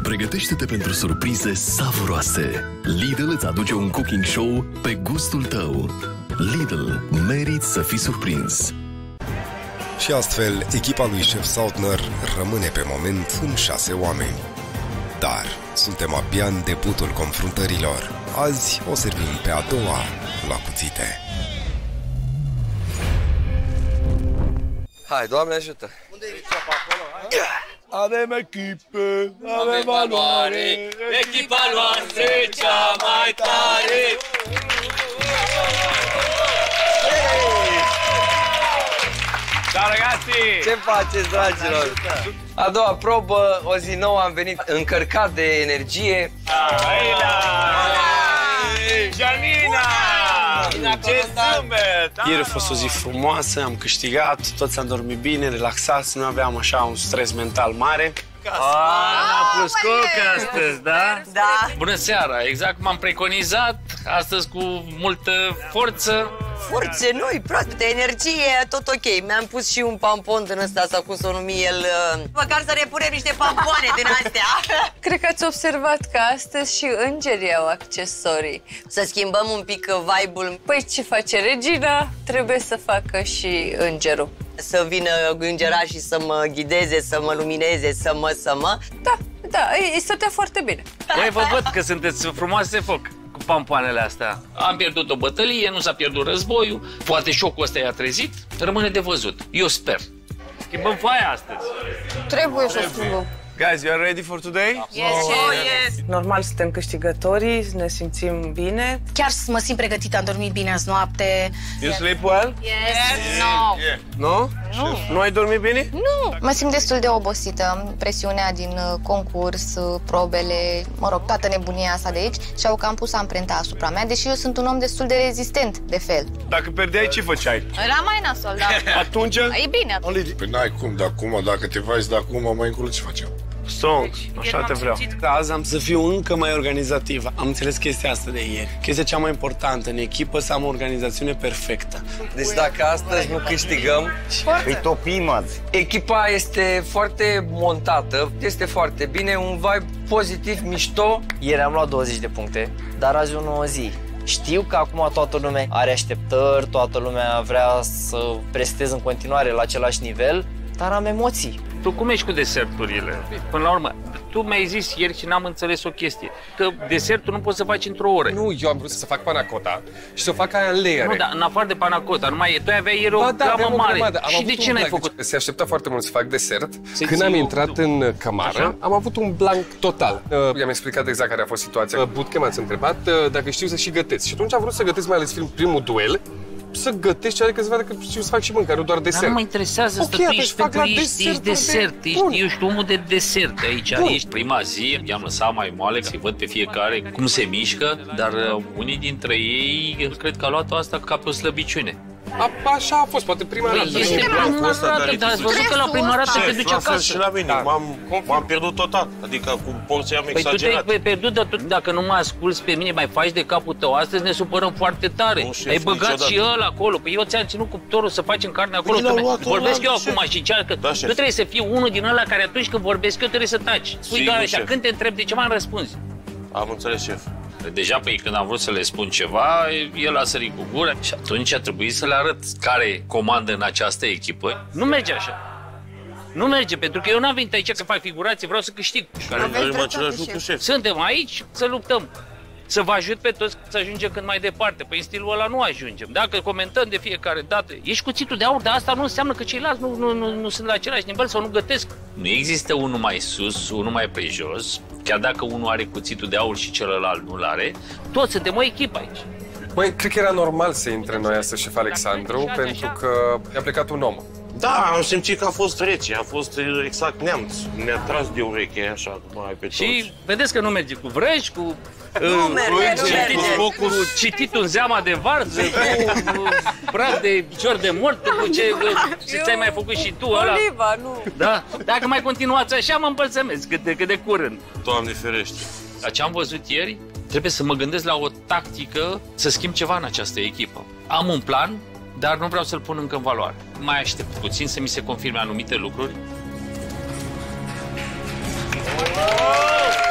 Pregătește-te pentru surprize savuroase. Lidl îți aduce un cooking show pe gustul tău. Lidl, meriți să fii surprins. Și astfel, echipa lui șef Sautner rămâne pe moment în 6 oameni. Dar suntem abia în debutul confruntărilor. Azi o servim pe a doua la cuțite. Hai, Doamne ajută! Unde e țeapa acolo? Avem echipă, avem valoare, echipa noastră cea mai tare! Ciao ragazzi! Ce faceți, dragilor? A doua probă, o zi nouă, am venit încărcat de energie. Janina! Ce zâmbet! Ieri a fost o zi frumoasă, am câștigat, toți am dormit bine, relaxați, nu aveam așa un stres mental mare. N-a pus coc astăzi, da? Da. Bună seara, exact cum am preconizat, astăzi cu multă forță. Forțe noi, proaspete, energie, tot ok. Mi-am pus și un pampon din ăsta, sau cum să o numi el. Măcar să repunem niște pampoane din astea. Cred că ați observat că astăzi și îngerii au accesorii. Să schimbăm un pic vibe-ul. Păi ce face regina, trebuie să facă și îngerul. Să vină îngerașii să mă ghideze, să mă lumineze, să mă... Da, îi stătea foarte bine. Băi, vă văd că sunteți frumoase foc cu pampoanele astea. Am pierdut o bătălie, nu s-a pierdut războiul, poate șocul ăsta i-a trezit, rămâne de văzut. Eu sper. Schimbăm foaia astăzi. Trebuie să schimbăm. Guys, you are ready for today? Yes. Normal, suntem câștigătorii, ne simțim bine. Chiar mă simt pregătită, am dormit bine azi noapte. You sleep well? Yes. No. Nu? Nu ai dormit bine? Nu. Mă simt destul de obosită. Presiunea din concurs, probele, mă rog, toată nebunia asta de aici și-au cam pus amprenta asupra mea, deși eu sunt un om destul de rezistent, de fel. Dacă perdeai, ce făceai? Era mai nasol, da. Atunci? E bine atunci. Păi n-ai cum de acum, dacă te faci de acum, mai încolo ce facem? Strong, așa te vreau. Azi am să fiu încă mai organizativ. Am înțeles chestia asta de ieri. Chestia cea mai importantă în echipă, să am o organizațiune perfectă. Deci dacă astăzi nu câștigăm, Îi topim azi. echipa este foarte montată, este foarte bine, un vibe pozitiv, mișto. Ieri am luat 20 de puncte, dar azi e o nouă zi. Știu că acum toată lumea are așteptări, toată lumea vrea să prestez în continuare la același nivel, dar am emoții. Tu cum ești cu deserturile? Până la urmă, tu mi-ai zis ieri și n-am înțeles o chestie, că desertul nu poți să faci într-o oră. Nu, eu am vrut să fac panna cotta și să fac aia în layere. Nu, dar în afară de panna cotta, numai tu aveai ieri o gamă mare. Și de ce n-ai făcut? Se aștepta foarte mult să fac desert. Când am intrat în cămară, am avut un blank total. I-am explicat exact care a fost situația. Bootcamp m-ați întrebat dacă știu să și gătesc. Și atunci am vrut să gătesc, mai ales primul duel, să gătești, adică să vadă că știu să fac și mâncare, nu doar desert. Dar nu mă interesează să tu ești pentru ești desert, ești omul de desert aici. Bun. Ești prima zi, i-am lăsat mai moale, să-i văd pe fiecare cum se mișcă, dar unii dintre ei cred că au luat asta ca pe o slăbiciune. Așa a fost, poate prima dată. Este prima dată, dar ați văzut că la prima dată te duci acasă. Și la mine, m-am pierdut total, adică cu porții am exagerat. Tu te-ai pierdut, dar dacă nu mă asculți pe mine, mai faci de capul tău, astăzi ne supărăm foarte tare. Ai băgat și ăla acolo, păi eu ți-am ținut cuptorul să facem carne acolo. Vorbesc eu acum și încearcă. Tu trebuie să fii unul din ăla care atunci când vorbesc eu trebuie să taci. Spui doar așa, când te întreb de ce m-am răspuns. Am înțeles, șef. Deja, păi, când am vrut să le spun ceva, el a sărit cu gura și atunci a trebuit să le arăt care comandă în această echipă. Nu merge așa. Nu merge, pentru că eu n-am venit aici să fac figurații, vreau să câștig. Suntem aici să luptăm. Să vă ajut pe toți să ajungem cât mai departe. Păi în stilul ăla nu ajungem. Dacă comentăm de fiecare dată, ești cuțitul de aur, dar asta nu înseamnă că ceilalți nu sunt la același nivel sau nu gătesc. Nu există unul mai sus, unul mai pe jos. Chiar dacă unul are cuțitul de aur și celălalt nu-l are, toți suntem o echipă aici. Măi, cred că era normal să intre noi astăzi șef Alexandru, pentru că i-a plecat un om. Da, am simțit că a fost rece, a fost exact neamț. Ne-a tras de ureche, așa, mai pe toți. Și vedeți că nu merge cu vrăji, cu cu cititul în zeama de varză, cu praf de picior de mort, cu ce ți-ai mai făcut și tu ăla. Oliva, nu. Da, dacă mai continuați așa, mă împălțămesc cât de curând. Doamne ferește. La ce am văzut ieri, trebuie să mă gândesc la o tactică să schimb ceva în această echipă. Am un plan, dar nu vreau să-l pun încă în valoare. Mai aștept puțin să mi se confirme anumite lucruri.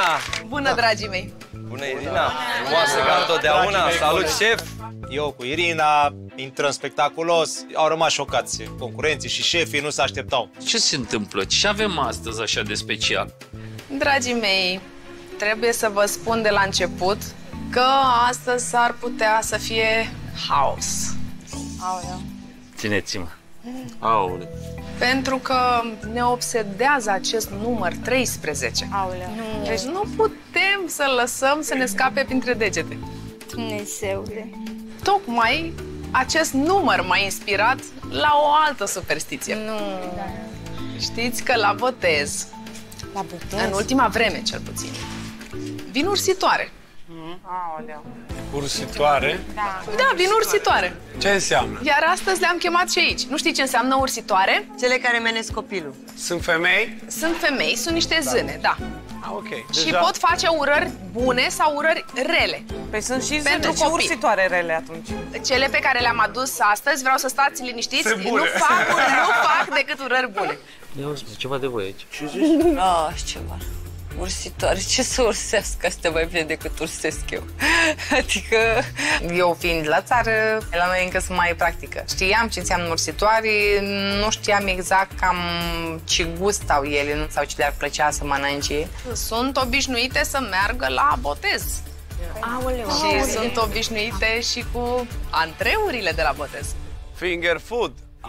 Bună, dragii mei! Bună, Irina! Frumoasă ca întotdeauna! Salut, șef! Eu cu Irina intrăm spectaculos. Au rămas șocați concurenții și șefii, nu se așteptau. Ce se întâmplă? Ce avem astăzi așa de special? Dragii mei, trebuie să vă spun de la început că astăzi s-ar putea să fie haos. Aoleu. Țineți-mă. Aoleu. Pentru că ne obsedează acest număr 13. Aoleu. Deci nu putem să lăsăm să ne scape printre degete. Dumnezeule. Tocmai acest număr m-a inspirat la o altă superstiție. Nu. Știți că la botez, în ultima vreme cel puțin, vin ursitoare. Aoleu. Ursitoare? Da, vin ursitoare. Ce înseamnă? Iar astăzi le-am chemat și aici. Nu știi ce înseamnă ursitoare? Cele care menesc copilul. Sunt femei? Sunt femei, sunt niște zâne, da. Ok. Și pot face urări bune sau urări rele. Păi sunt și pentru zâne și copii. ursitoare rele atunci. Cele pe care le-am adus astăzi, vreau să stați liniștiți, nu fac decât urări bune. Ia uzi, ceva de voi aici. Ce zici? Ceva. Ursitoare, ce să ursească? Asta mai bine decât ursesc eu. Adică, eu fiind la țară, la noi încă sunt mai practică. Știam ce înseamnă ursitoare, nu știam exact cam ce gust au ele sau ce le-ar plăcea să mănânce. Sunt obișnuite să meargă la botez. Aoleu. Și sunt obișnuite și cu antreurile de la botez. Finger food.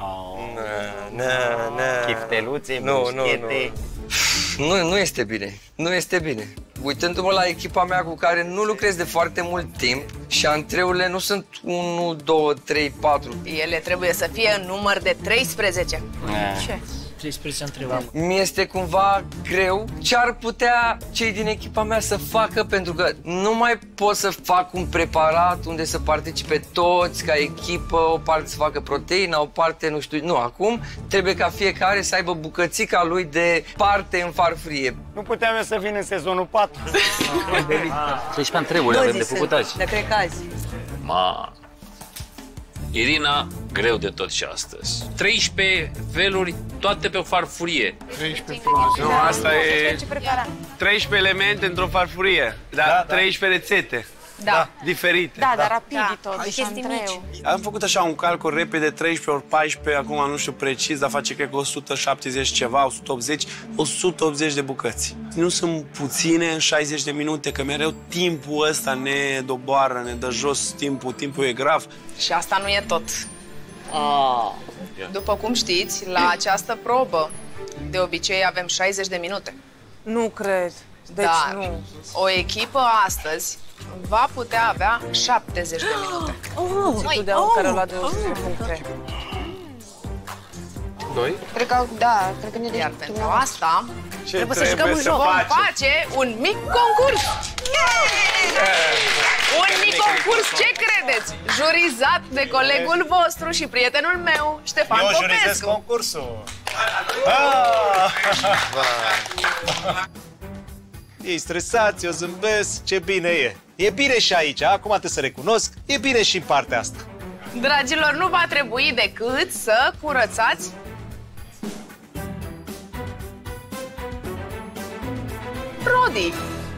Chifteluțe, Nu, nu este bine. Nu este bine. Uitându-mă la echipa mea cu care nu lucrez de foarte mult timp și antreurile nu sunt 1, 2, 3, 4. Ele trebuie să fie în număr de 13. Ce? 13 întrebări. Mi este cumva greu ce ar putea cei din echipa mea să facă, pentru că nu mai pot să fac un preparat unde să participe toți ca echipă, o parte să facă proteină, o parte nu știu. Nu, acum trebuie ca fiecare să aibă bucățica lui de parte în farfurie. Nu puteam eu să vin în sezonul 4. 13 întrebări avem de făcut azi. Dar cred că azi. Irina, greu de tot și astăzi. 13 feluri, toate pe o farfurie. 13 frumos. Nu, asta e 13 elemente într-o farfurie. Dar 13 rețete. Da. Diferite. Da, dar rapid totuși, antreu. Am făcut așa un calcul repede, 13 ori 14, acum nu știu precis, dar face cred că 170 ceva, 180, 180 de bucăți. Nu sunt puține în 60 de minute, că mereu timpul ăsta ne doboară, ne dă jos timpul e grav. Și asta nu e tot. După cum știți, la această probă, de obicei avem 60 de minute. Nu cred. Deci Dar nu. o echipă astăzi va putea avea 70 de minute. Tu de un care a luat 20 de puncte. Noi? Cred că, da, cred că ne Iar pentru asta trebuie să jucăm un joc. Vom face un mic concurs. Un mic concurs, ce credeți? Jurizat de colegul vostru și prietenul meu, Ștefan Eu Popescu. jurizez concursul. Ei stresați, eu zâmbesc, ce bine e. E bine și aici, acum trebuie să recunosc, e bine și în partea asta. Dragilor, nu va trebui decât să curățați rodii.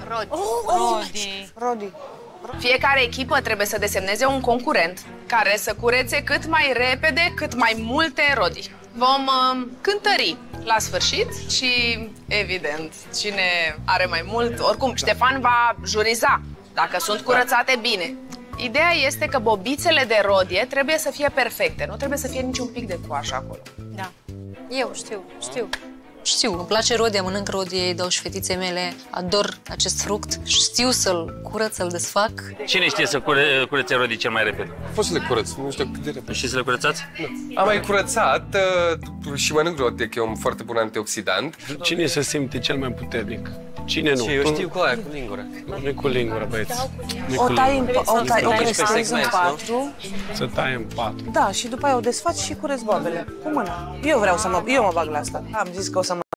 Rodi. Fiecare echipă trebuie să desemneze un concurent care să curețe cât mai repede, cât mai multe rodii. Vom cântări la sfârșit și, evident, cine are mai mult, oricum, Ștefan va juriza dacă sunt curățate bine. Ideea este că bobițele de rodie trebuie să fie perfecte, nu trebuie să fie niciun pic de coajă acolo. Da. Eu știu, îmi place rodia, mănânc rodie, îi dau și fetiței mele, ador acest fruct, știu să-l curăț, să-l desfac. Cine știe să curețe rodii cel mai repede? Pot să le curăț, nu știu cât de repede. Știi să le curățați? Nu. Am mai curățat și mănânc rodie, că e un foarte bun antioxidant. Cine se simte cel mai puternic? Cine nu? Și eu știu cu aia, cu lingura. Nu cu lingura, băieți. O prescurezi în 4. Să tai în 4. Da, și după aia o desfaci și cureți boabele. Cu mâna. Eu mă bag la asta. Am zis că o să mă...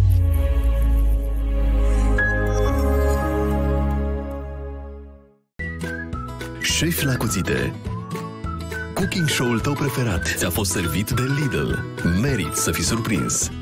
Șef la cuțite. Cooking show-ul tău preferat ți-a fost servit de Lidl. Meriți să fii surprins.